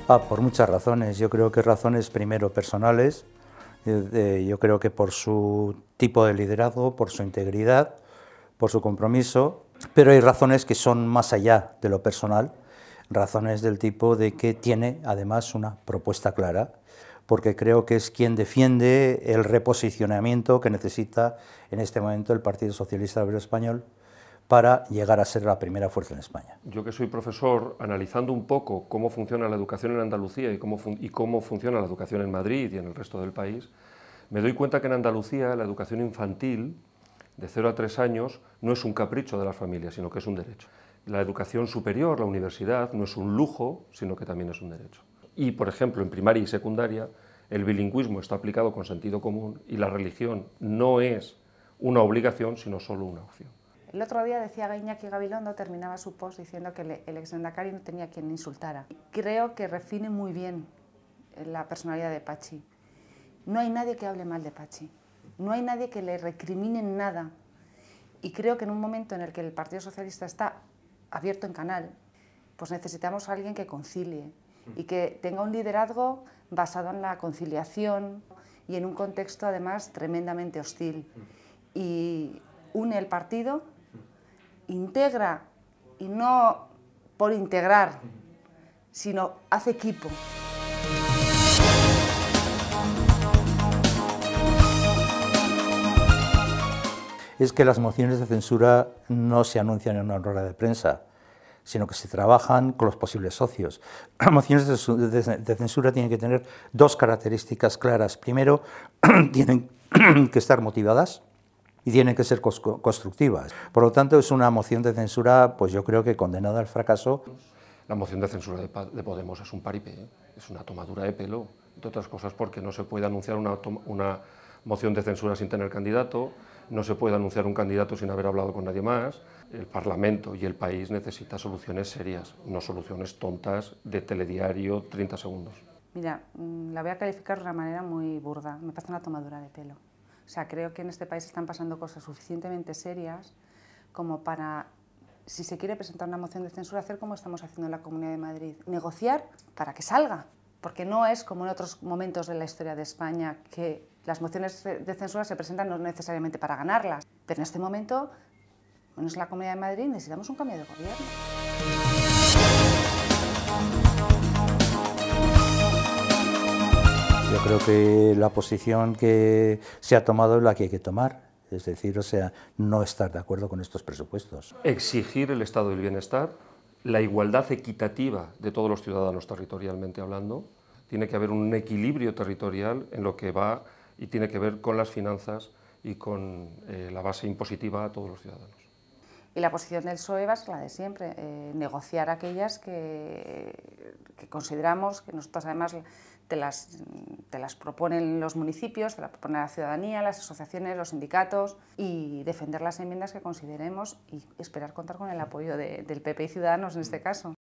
Por muchas razones. Yo creo que razones primero personales. Yo creo que por su tipo de liderazgo, por su integridad, por su compromiso, pero hay razones que son más allá de lo personal, razones del tipo de que tiene además una propuesta clara, porque creo que es quien defiende el reposicionamiento que necesita en este momento el Partido Socialista Obrero Español para llegar a ser la primera fuerza en España. Yo que soy profesor, analizando un poco cómo funciona la educación en Andalucía y cómo funciona la educación en Madrid y en el resto del país, me doy cuenta que en Andalucía la educación infantil de 0 a 3 años no es un capricho de las familias, sino que es un derecho. La educación superior, la universidad, no es un lujo, sino que también es un derecho. Y, por ejemplo, en primaria y secundaria, el bilingüismo está aplicado con sentido común y la religión no es una obligación, sino solo una opción. El otro día decía Iñaki Gabilondo, terminaba su post diciendo que el exmendakari no tenía quien insultara. Creo que define muy bien la personalidad de Patxi. No hay nadie que hable mal de Patxi, no hay nadie que le recrimine nada. Y creo que en un momento en el que el Partido Socialista está abierto en canal, pues necesitamos a alguien que concilie y que tenga un liderazgo basado en la conciliación y en un contexto además tremendamente hostil. Y une el partido, integra, y no por integrar, sino hace equipo. Es que las mociones de censura no se anuncian en una rueda de prensa, sino que se trabajan con los posibles socios. Las mociones de censura tienen que tener dos características claras. Primero, tienen que estar motivadas y tienen que ser constructivas. Por lo tanto, es una moción de censura, pues yo creo que condenada al fracaso. La moción de censura de Podemos es un paripé, es una tomadura de pelo, entre otras cosas porque no se puede anunciar una moción de censura sin tener candidato, no se puede anunciar un candidato sin haber hablado con nadie más. El Parlamento y el país necesitan soluciones serias, no soluciones tontas de telediario 30 segundos. Mira, la voy a calificar de una manera muy burda, me parece una tomadura de pelo. O sea, creo que en este país están pasando cosas suficientemente serias como para, si se quiere presentar una moción de censura, hacer como estamos haciendo en la Comunidad de Madrid, negociar para que salga, porque no es como en otros momentos de la historia de España que las mociones de censura se presentan no necesariamente para ganarlas, pero en este momento, menos en la Comunidad de Madrid, necesitamos un cambio de gobierno. Yo creo que la posición que se ha tomado es la que hay que tomar, es decir, o sea, no estar de acuerdo con estos presupuestos. Exigir el estado del bienestar, la igualdad equitativa de todos los ciudadanos territorialmente hablando, tiene que haber un equilibrio territorial en lo que va y tiene que ver con las finanzas y con la base impositiva a todos los ciudadanos. Y la posición del PSOE va a ser la de siempre, negociar aquellas que consideramos, que nosotros además te las proponen los municipios, te las propone la ciudadanía, las asociaciones, los sindicatos, y defender las enmiendas que consideremos y esperar contar con el apoyo del PP y Ciudadanos en este caso.